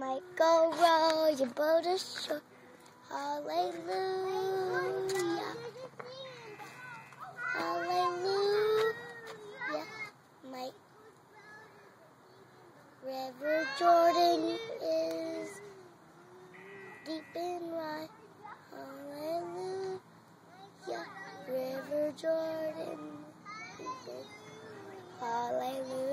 Might go row your boat ashore. Hallelujah. Hallelujah. My River Jordan is deep and wide. Hallelujah. River Jordan is deep. Hallelujah.